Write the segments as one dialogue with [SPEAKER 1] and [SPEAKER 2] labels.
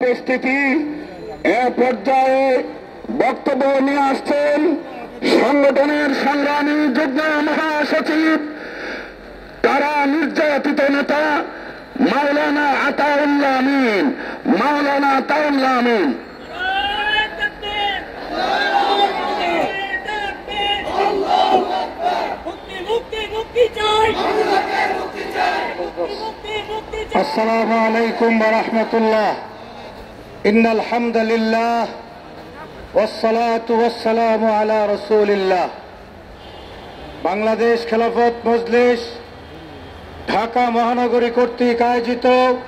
[SPEAKER 1] উপস্থিতি। এ পর্যায়ে বক্তব্য নিয়ে আসছেন সংগঠনের সংগ্রামী যুগ্ম মহাসচিব, তারা নির্যাতিত নেতা মাওলানা আতাউল্লাহ আমিন। মাওলানা আতাউল্লাহ আমিন।
[SPEAKER 2] আসসালামু আলাইকুম ওয়া রাহমাতুল্লাহ। ইন্নাল হামদুলিল্লাহ ওয়াসসালাতু ওয়াসসালামু আলা রাসূলিল্লাহ। বাংলাদেশ খেলাফত মজলিস ঢাকা মহানগরী কর্তৃক আয়োজিত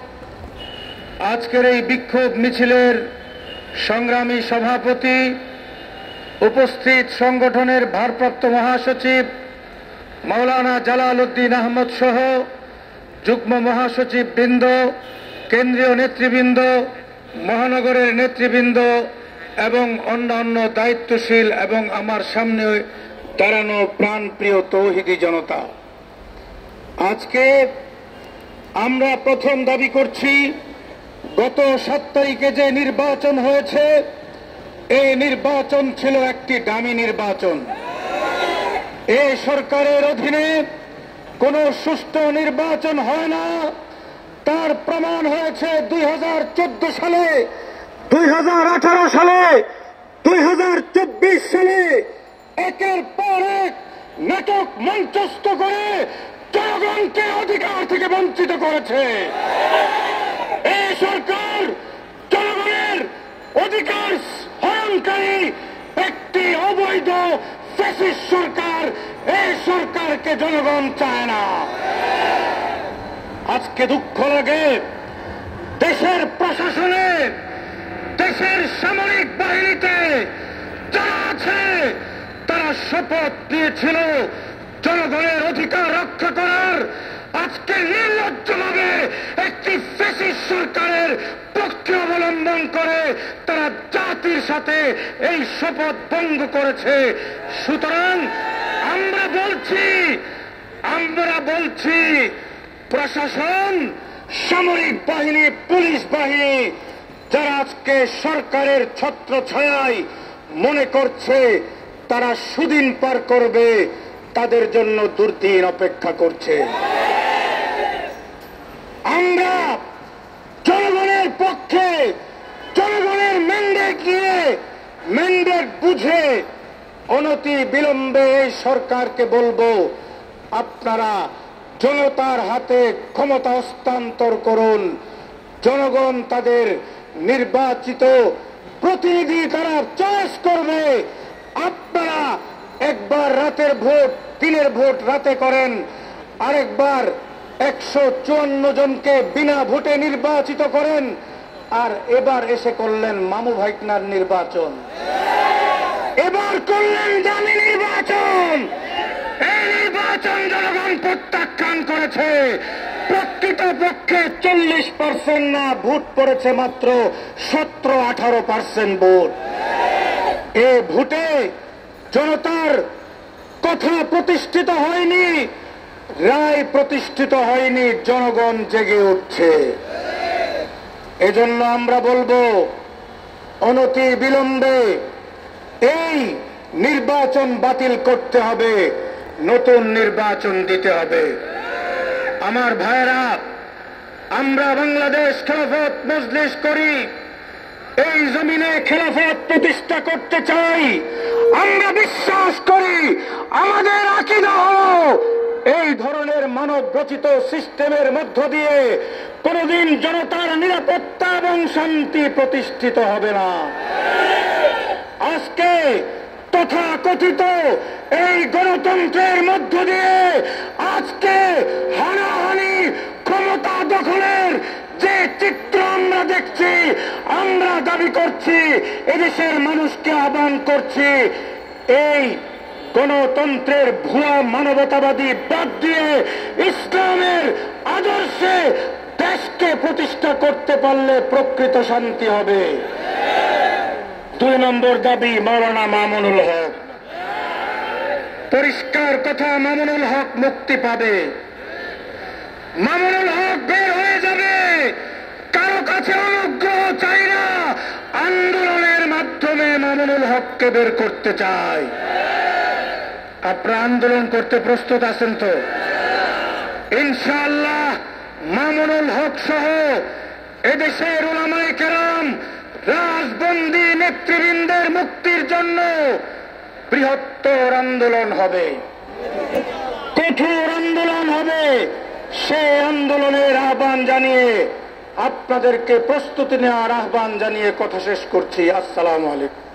[SPEAKER 2] আজকের এই বিক্ষোভ মিছিলের সংগ্রামী সভাপতি, উপস্থিত সংগঠনের ভারপ্রাপ্ত মহাসচিব মাওলানা জালাল উদ্দিন আহমদ সহ যুগ্ম মহাসচিব বৃন্দ, কেন্দ্রীয় নেতৃবৃন্দ, মহানগরের নেতৃবৃন্দ এবং অন্যান্য দায়িত্বশীল এবং আমার সামনে দাঁড়ানো প্রাণপ্রিয় তৌহিদি জনতা, আজকে আমরা প্রথম দাবি করছি, গত 7 তারিখে যে নির্বাচন হয়েছে, এই নির্বাচন ছিল একটি ডামি নির্বাচন। এই সরকারের অধীনে কোনো সুষ্ঠু নির্বাচন হয় না, তার প্রমাণ হয়েছে 2014 সালে, 2018 সালে, 2024 সালে একের পর এক নাটক মঞ্চস্থ করে জনগণকে অধিকার থেকে বঞ্চিত করেছে। এই সরকার জনগণের অধিকার হরণকারী একটি অবৈধ ফ্যাসিস্ট সরকার। এই সরকারকে জনগণ চায় না। আজকে দুঃখ লাগে, দেশের প্রশাসনে, দেশের সামরিক বাহিনীতে যারা আছে, তারা শপথ নিয়েছিল জনগণের অধিকার রক্ষা করার। আজকে নির্লজ্জভাবে একটি ফ্যাসিস্ট সরকারের পক্ষে অবলম্বন করে তারা জাতির সাথে এই শপথ ভঙ্গ করেছে। সুতরাং আমরা বলছি প্রশাসন, সামরিক বাহিনী, পুলিশ বাহিনী যারা আজকে সরকারের ছত্রছায়ায় মনে করছে তারা সুদিন পার করবে, তাদের জন্য দুর্দিন অপেক্ষা করছে। আমরা জনগণের পক্ষে, জনগণের ম্যান্ডেট নিয়ে, ম্যান্ডেট বুঝে অনতি বিলম্বে এই সরকারকে বলবো, আপনারা জনতার হাতে ক্ষমতা হস্তান্তর করুন। জনগণ তাদের নির্বাচিত প্রতিনিধি তারা চয়েস করবে। আপনারা একবার রাতের ভোট, দিনের ভোট রাতে করেন, আরেকবার 154 জনকে বিনা ভোটে নির্বাচিত করেন, আর এবার এসে করলেন মামু ভাইকনার নির্বাচন, এবার করলেন দামি নির্বাচন। এই নির্বাচন জনগণ প্রত্যাখ্যান করেছে। প্রকৃতপক্ষে 40% না, ভোট পড়েছে মাত্র 17-18% ভোট। এই ভোটে জনতার কথা প্রতিষ্ঠিত হয়নি, রায় প্রতিষ্ঠিত হয়নি, জনগণ জেগে উঠছে। এজন্য আমরা বলবো, অনতি বিলম্বে এই নির্বাচন বাতিল করতে হবে, নতুন নির্বাচন দিতে হবে। আমার ভাইরা, আমরা বাংলাদেশ খেলাফত মজলিস করি, এই জমিনে খেলাফত প্রতিষ্ঠা করতে চাই। আমরা বিশ্বাস করি, আমাদের আকীদা হলো এই ধরনের মানব রচিত সিস্টেমের মধ্য দিয়ে কোনদিন জনতার নিরাপত্তা এবং শান্তি প্রতিষ্ঠিত হবে না। আজকে তথাকথিত এই গণতন্ত্রের মধ্য দিয়ে আজকে হানাহানি, ক্ষমতা দখলের যে চিত্র আমরা দেখছি, আমরা দাবি করছি, এদেশের মানুষকে আহ্বান করছি, এই গণতন্ত্রের ভুয়া মানবতাবাদী বাদ দিয়ে ইসলামের আদর্শে দেশকে প্রতিষ্ঠা করতে পারলে প্রকৃত শান্তি হবে। 2 নম্বর দাবি, মাওলানা মামুনুল হক। পরিষ্কার কথা, মামুনুল হক মুক্তি পাবে, মামুনুল হক বের হয়ে যাবে। কারো কাছে অনুগ্রহ চাই না,
[SPEAKER 1] হককে বের করতে চাই। আপনারা আন্দোলন করতে প্রস্তুত আছেন তো? ইনশাআল্লাহ মামুনুল হক সহ এদেশের উলামায়ে কেরাম রাজবন্দী নেতৃবৃন্দের মুক্তির জন্য বৃহত্তর আন্দোলন হবে, কঠোর আন্দোলন হবে। সেই আন্দোলনের আহ্বান জানিয়ে আপনাদেরকে প্রস্তুতি নেওয়ার আহ্বান জানিয়ে কথা শেষ করছি। আসসালামু আলাইকুম।